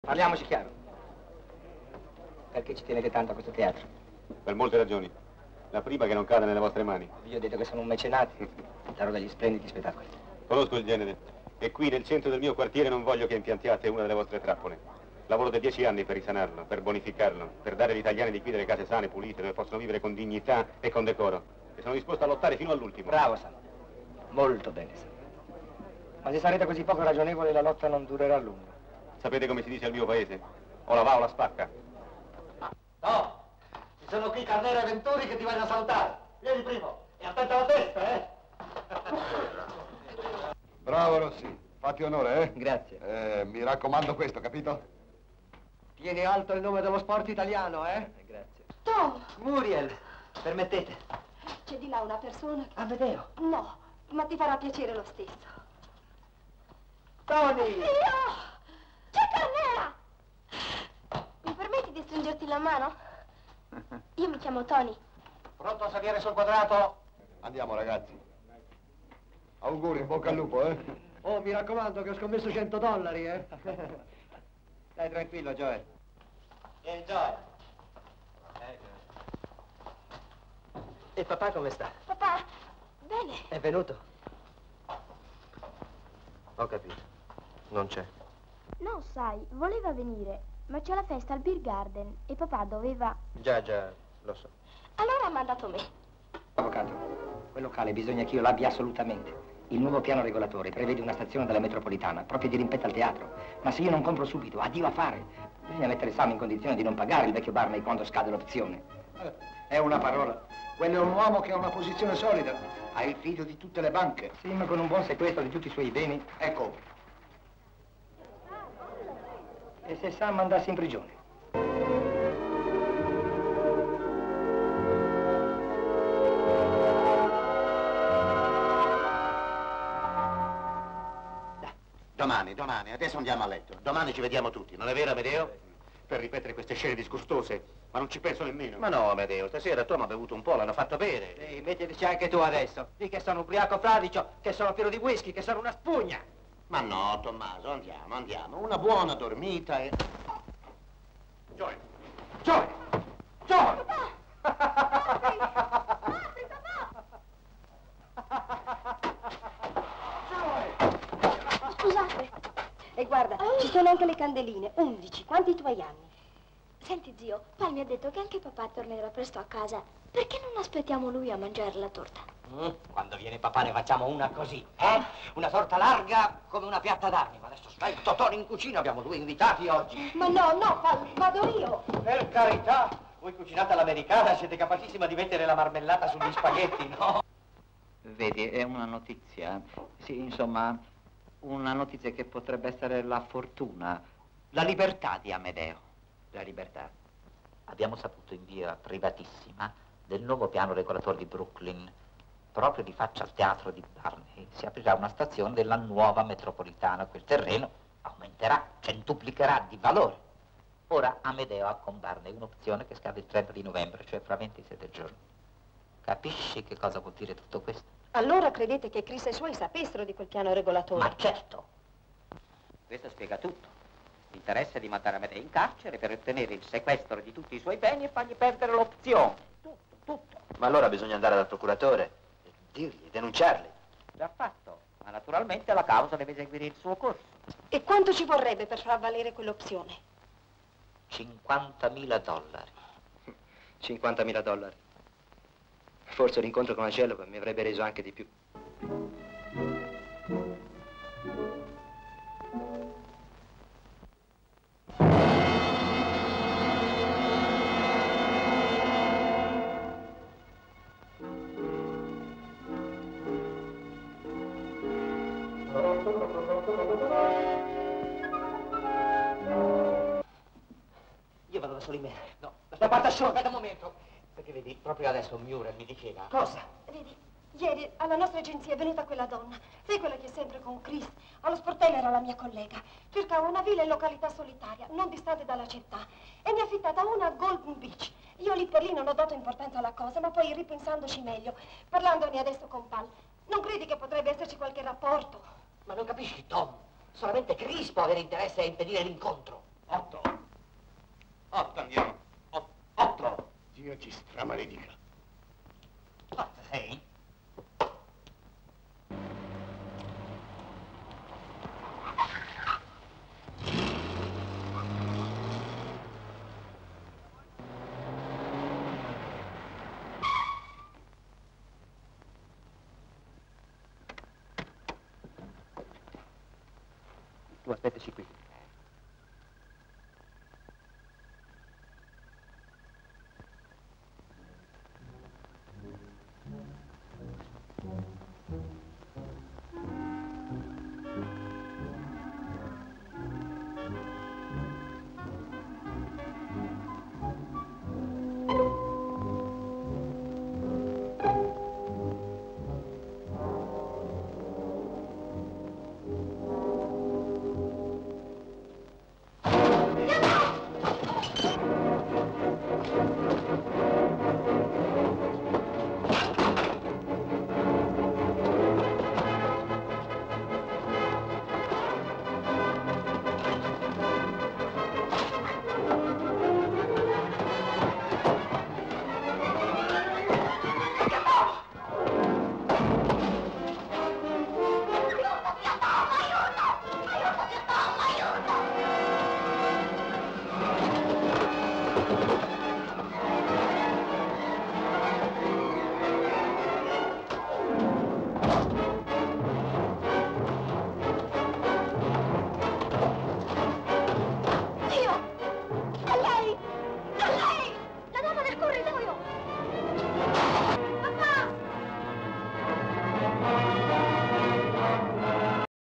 Parliamoci chiaro. Perché ci tenete tanto a questo teatro? Per molte ragioni. La prima che non cada nelle vostre mani. Vi ho detto che sono un mecenato. Darò degli splendidi spettacoli. Conosco il genere. E qui nel centro del mio quartiere non voglio che impiantiate una delle vostre trappole. Lavoro da 10 anni per risanarlo, per bonificarlo, per dare agli italiani di qui delle case sane, pulite, dove possono vivere con dignità e con decoro. E sono disposto a lottare fino all'ultimo. Bravo, Sam. Molto bene, Sam. Ma se sarete così poco ragionevoli, la lotta non durerà a lungo. Sapete come si dice al mio paese? O la va o la spacca. No! Ci sono qui Carnero e Venturi che ti vogliono salutare. Vieni primo. E attenta alla testa, eh? Bravo, Rossi. Fatti onore, eh? Grazie. Mi raccomando questo, capito? Tieni alto il nome dello sport italiano, eh? Grazie. Tom! Muriel, permettete? C'è di là una persona che... Amedeo. No, ma ti farà piacere lo stesso. Tony! Io! C'è Carnera! Mi permetti di stringerti la mano? Io mi chiamo Tony. Pronto a salire sul quadrato? Andiamo, ragazzi. Auguri, in bocca al lupo, eh? Oh, mi raccomando che ho scommesso $100, eh? Stai tranquillo, Joel. Joel. E papà come sta? Papà, bene. È venuto? Ho capito. Non c'è. No, sai, voleva venire, ma c'è la festa al Beer Garden e papà doveva... Già, lo so. Allora ha mandato me. Avvocato, quel locale bisogna che io l'abbia assolutamente. Il nuovo piano regolatore prevede una stazione della metropolitana, proprio di rimpetto al teatro. Ma se io non compro subito, addio a fare. Bisogna mettere Sam in condizione di non pagare il vecchio Barney quando scade l'opzione. È una parola. Quello è un uomo che ha una posizione solida. Ha il figlio di tutte le banche. Sì, ma con un buon sequestro di tutti i suoi beni. Ecco. E se Sam andasse in prigione? Domani, adesso andiamo a letto. Domani ci vediamo tutti, non è vero, Amedeo? Per ripetere queste scene disgustose, ma non ci penso nemmeno. Ma no, Amedeo, stasera Tom ha bevuto un po', l'hanno fatto bere. Sì, mettitici anche tu adesso. Di che sono ubriaco fradicio, che sono pieno di whisky, che sono una spugna. Ma no, Tommaso, andiamo. Una buona dormita e... Joel! Joel! Joel! Apri, papà! Scusate. E guarda, ci sono anche le candeline, 11. Quanti tuoi anni? Senti, zio, poi mi ha detto che anche papà tornerà presto a casa. Perché non aspettiamo lui a mangiare la torta? Quando viene papà ne facciamo una così, eh? Una torta larga come una piatta d'armi. Ma adesso stai il Totone in cucina, abbiamo 2 invitati oggi. Ma no, vado io. Per carità, voi cucinate all'americana, siete capacissima di mettere la marmellata sugli spaghetti, no? Vedi, è una notizia, sì, insomma, una notizia che potrebbe essere la fortuna, la libertà di Amedeo. La libertà. Abbiamo saputo in via privatissima del nuovo piano regolatore di Brooklyn, proprio di faccia al teatro di Barney. Si aprirà una stazione della nuova metropolitana. Quel terreno aumenterà, centuplicherà di valore. Ora Amedeo ha con Barney un'opzione che scade il 30 di novembre, cioè fra 27 giorni. Capisci che cosa vuol dire tutto questo? Allora credete che Chris e i suoi sapessero di quel piano regolatore? Ma certo! Questo spiega tutto. L'interesse di mandare Amedeo in carcere per ottenere il sequestro di tutti i suoi beni e fargli perdere l'opzione. Tutto. Ma allora bisogna andare dal procuratore, dirgli, denunciarli. Già fatto, ma naturalmente la causa deve seguire il suo corso. E quanto ci vorrebbe per far valere quell'opzione? $50.000. $50.000. Forse l'incontro con Angelo mi avrebbe reso anche di più. Io vado da solo in me. No, la parte asciutta, aspetta un momento. Perché vedi, proprio adesso Muriel mi diceva... Cosa? Vedi, ieri alla nostra agenzia è venuta quella donna. Sai quella che è sempre con Chris? Allo sportello era la mia collega. Cercava una villa in località solitaria, non distante dalla città. E ne ha affittata una a Golden Beach. Io lì per lì non ho dato importanza alla cosa, ma poi ripensandoci meglio, parlandone adesso con Pal, non credi che potrebbe esserci qualche rapporto? Ma non capisci, Tom? Solamente Chris può avere interesse a impedire l'incontro. ci stramaledica. Forza sei? Tu aspettaci qui.